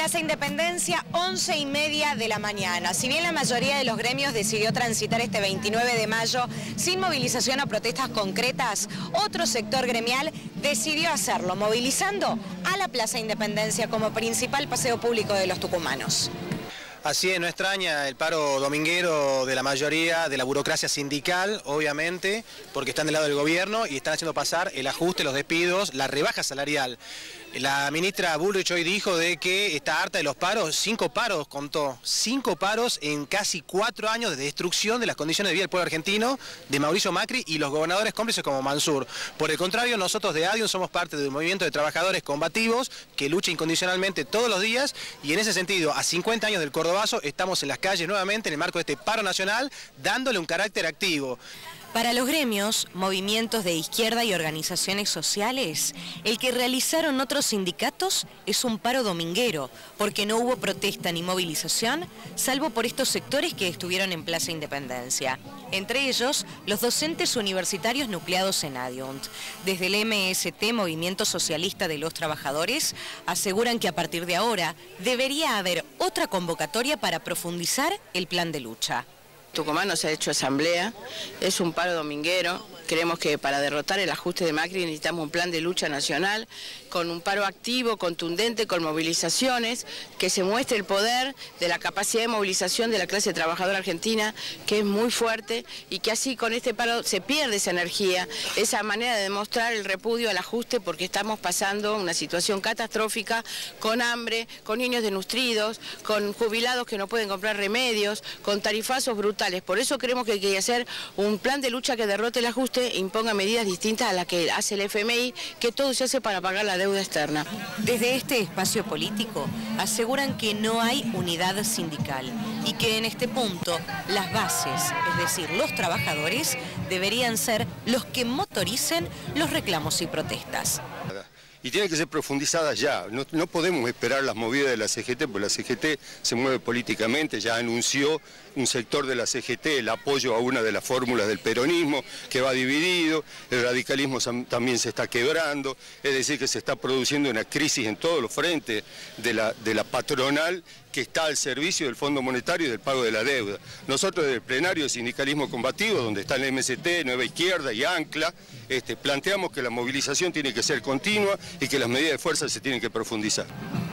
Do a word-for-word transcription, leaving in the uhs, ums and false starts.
Plaza Independencia, once y media de la mañana. Si bien la mayoría de los gremios decidió transitar este veintinueve de mayo sin movilización o protestas concretas, otro sector gremial decidió hacerlo, movilizando a la Plaza Independencia como principal paseo público de los tucumanos. Así es, no extraña el paro dominguero de la mayoría de la burocracia sindical, obviamente, porque están del lado del gobierno y están haciendo pasar el ajuste, los despidos, la rebaja salarial. La ministra Bullrich hoy dijo de que está harta de los paros, cinco paros contó, cinco paros en casi cuatro años de destrucción de las condiciones de vida del pueblo argentino, de Mauricio Macri y los gobernadores cómplices como Mansur. Por el contrario, nosotros de ADIUN somos parte de un movimiento de trabajadores combativos que lucha incondicionalmente todos los días y en ese sentido, a cincuenta años del Cordobazo, estamos en las calles nuevamente en el marco de este paro nacional, dándole un carácter activo. Para los gremios, movimientos de izquierda y organizaciones sociales, el que realizaron otros sindicatos es un paro dominguero, porque no hubo protesta ni movilización, salvo por estos sectores que estuvieron en Plaza Independencia. Entre ellos, los docentes universitarios nucleados en ADIUN. Desde el M S T, Movimiento Socialista de los Trabajadores, aseguran que a partir de ahora debería haber otra convocatoria para profundizar el plan de lucha. Tucumán no se ha hecho asamblea, es un paro dominguero. Creemos que para derrotar el ajuste de Macri necesitamos un plan de lucha nacional con un paro activo, contundente, con movilizaciones, que se muestre el poder de la capacidad de movilización de la clase trabajadora argentina, que es muy fuerte, y que así con este paro se pierde esa energía, esa manera de demostrar el repudio al ajuste, porque estamos pasando una situación catastrófica, con hambre, con niños desnutridos, con jubilados que no pueden comprar remedios, con tarifazos brutales. Por eso creemos que hay que hacer un plan de lucha que derrote el ajuste e imponga medidas distintas a las que hace el F M I, que todo se hace para pagar la deuda externa. Desde este espacio político aseguran que no hay unidad sindical y que en este punto las bases, es decir, los trabajadores, deberían ser los que motoricen los reclamos y protestas. Y tiene que ser profundizada ya, no, no podemos esperar las movidas de la C G T, porque la C G T se mueve políticamente, ya anunció un sector de la C G T el apoyo a una de las fórmulas del peronismo, que va dividido, el radicalismo también se está quebrando, es decir, que se está produciendo una crisis en todos los frentes de la, de la patronal, que está al servicio del Fondo Monetario y del pago de la deuda. Nosotros desde el plenario de sindicalismo combativo, donde está el M S T, Nueva Izquierda y ANCLA, este, planteamos que la movilización tiene que ser continua y que las medidas de fuerza se tienen que profundizar.